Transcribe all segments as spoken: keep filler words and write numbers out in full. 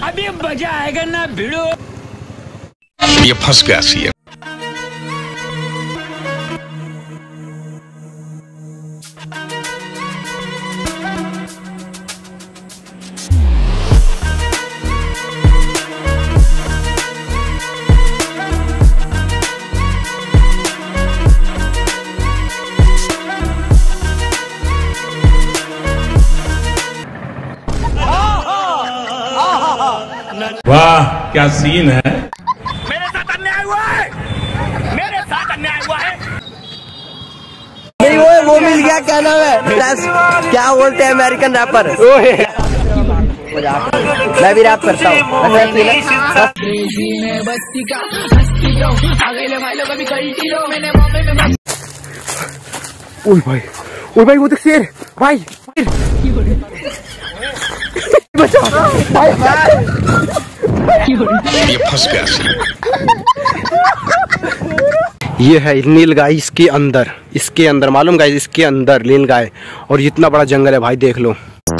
अभी मजा आएगा ना भिड़ो। ये फंस गया सी है। वाह क्या सीन है। मेरे साथ अन्याय हुआ है, मेरे साथ अन्याय हुआ है। नहीं वो वो मिल गया, क्या नाम है, क्या बोलते हैं अमेरिकन रैपर। मैं भी रैप करता हूँ। ओए भाई, ओए भाई वो देख शेर भाई, बचा भाई, ये फंस गया सी। ये है नीलगाय, इसके अंदर इसके अंदर मालूम गाइस, इसके अंदर नीलगाय, और इतना बड़ा जंगल है भाई, देख लो।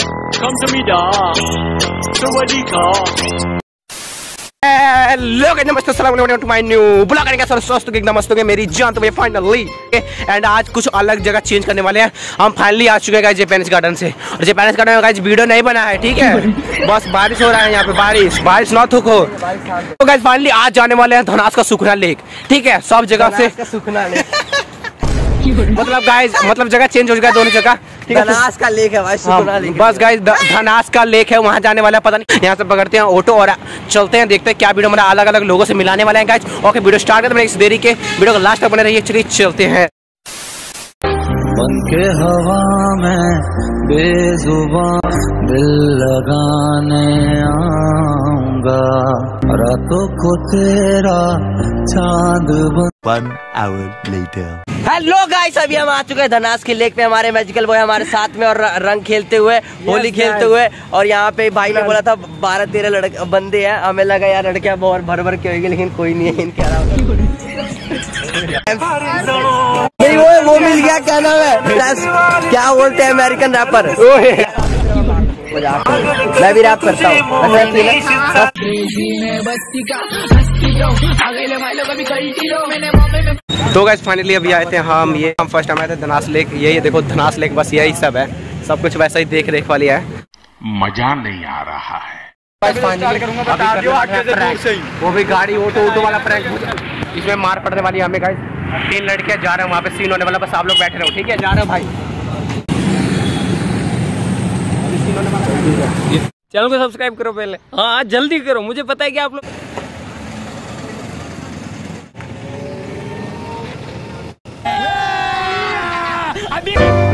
हेलो नमस्ते, अस्सलाम वालेकुम टू माय न्यू ब्लॉग। करेंगे सर दोस्तों एकदम मस्त हो गए मेरी जान। तो फाइनली एंड आज कुछ अलग जगह चेंज करने वाले हैं। हम फाइनली आ चुके हैं गाइस जापानीज गार्डन से, और जापानीज गार्डन में गाइस वीडियो नहीं बना है, ठीक है, बस बारिश हो रहा है यहाँ पे, बारिश बारिश ना थूक हो। तो गाइस फाइनली आज जाने वाले हैं धनास का सुखना लेक, ठीक है, सब जगह से सुखना लेक मतलब गाइस मतलब जगह चेंज हो गया दोनों जगह, ठीक है। धनास का लेक है भाई, सुखना लेक। बस गाइस धनास का लेक है, वहाँ जाने वाला पता नहीं। यहाँ से पकड़ते हैं ऑटो और चलते हैं, देखते हैं क्या वीडियो हमारा अलग अलग लोगों से मिलाने वाले हैं गाइस। ओके वीडियो स्टार्ट करते हैं इस देरी के, वीडियो को लास्ट तक बने रहिए। चलिए चलते हैं। बनके हवा में बेजुबान दिल लगाने आऊंगा, रातों को तेरा चांद बन। One hour later. Hello guys, अभी हम आ चुके हैं धनास के लेक पे। हमारे मैजिकल बॉय हमारे साथ में, और रंग खेलते हुए, होली खेलते हुए। और यहाँ पे भाई ने बोला था बारह तेरह लड़के बंदे हैं, हमें लगा यार लड़कियां बहुत भर भर के होगी, लेकिन कोई नहीं है इनके अलावा। नहीं वो वो मिल गया, क्या नाम है, क्या बोलते हैं अमेरिकन रैपर। मैं भी रैप करता हूँ। तो गाइस फाइनली अभी आए थे हम, ये हम फर्स्ट टाइम आए थे धनास लेक। ये ये देखो धनास लेक, बस यही सब है, सब कुछ वैसा ही देख रेख वाली है। मजा नहीं आ रहा है। वो भी गाड़ी ऑटो ऑटो वाला प्रैंक, इसमें मार पड़ने वाली है हमें गाइस। तीन लड़के जा रहे हैं वहाँ पे, सीन होने वाला, बस आप लोग बैठे रहो, ठीक है, जा रहे हो भाई। चैनल को सब्सक्राइब करो पहले, हाँ जल्दी करो, मुझे पता है कि आप लोग अभी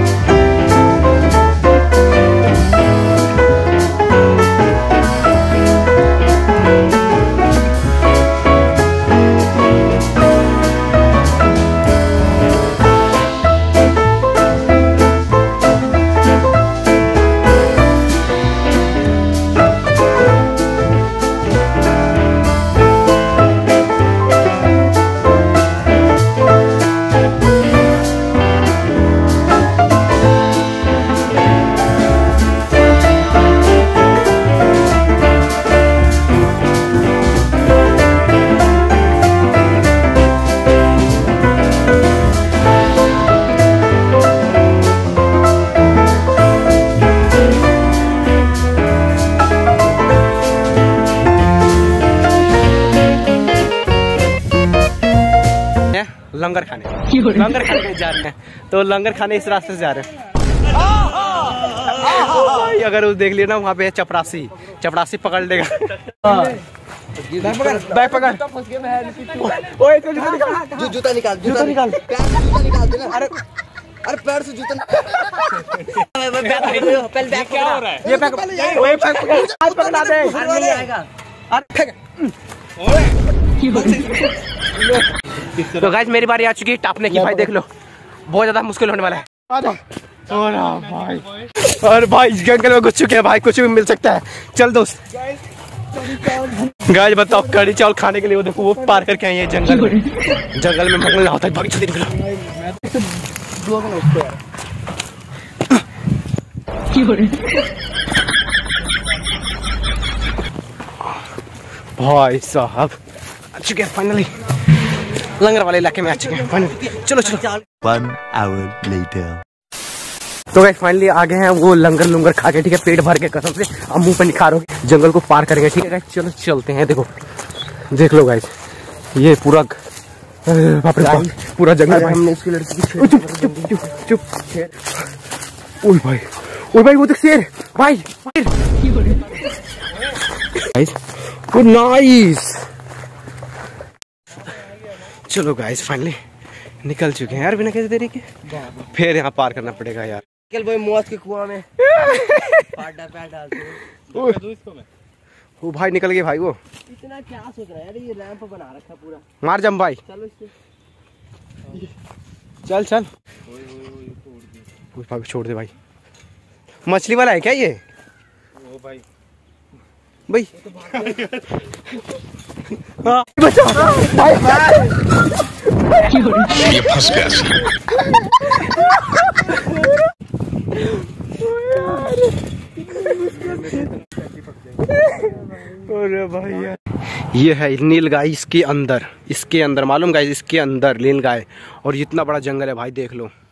लंगर खाने लंगर खाने जा रहे हैं, तो लंगर खाने इस रास्ते से जा रहे हैं। अगर वो देख लिया ना, वहाँ पे चपरासी चपरासी पकड़ लेगा। बैग पकड़, ओए तो जूता निकाल, जूता निकाल, जूता निकाल, जूता निकाल देना। अरे अरे पैर से जूता पहले बैग क्या हो रहा है, ये बैग ओए बैग पकड़, आज पकड़ा दे, नहीं आएगा। अरे तो गाइस मेरी बारी आ चुकी है टापने की, भाई देख लो, बहुत ज्यादा मुश्किल होने वाला है। और भाई और भाई इस जंगल में घुस चुके हैं भाई, कुछ भी मिल सकता है। चल दोस्त गाइस बताओ, कड़ी चावल खाने के लिए वो देखो वो पार करके आए हैं जंगल में, जंगल में मंगल होता है, भाग जल्दी निकलो। भाई साहब आ चुके हैं फाइनली, लंगर वाले इलाके में आ चुके हैं फाइनली। चलो चलो। One hour later. तो गाइस फाइनली आ गए हैं वो लंगर लुंगर खा के, ठीक है, पेट भर के कसम से। अब मुंह पे निखार हो गए, जंगल को पार करेंगे, ठीक है गाइस। चलो चलते हैं। देखो देख लो गाइस, ये पूरा बाप रे बाप, पूरा जंगल। हमने इसकी लड़की की चुप चुप चुप चुप। ओए भाई, ओए भाई, वो देख शेर भाई। Guys good nice. चलो गाइस फाइनली निकल चुके हैं यार, बिना किसी देरी के। फिर यहाँ पार करना पड़ेगा यार। निकल भाई मौत के कुआं में पाटा पैर डालते हैं। वो भाई निकल गए भाई। वो इतना क्या सोच रहा है यार, ये रैंप बना रखा पूरा। मार जम भाई, चलो इससे चल चल। भाई छोड़ दे भाई। मछली वाला है क्या ये? ओ भाई भाई हाँ, बचा भाई, भाई। ये फंस गया सी। अरे भाई यार, ये है नीलगाय इसके अंदर, इसके अंदर मालूम गाइस, इसके अंदर नीलगाय। और इतना बड़ा जंगल है भाई, देख लो।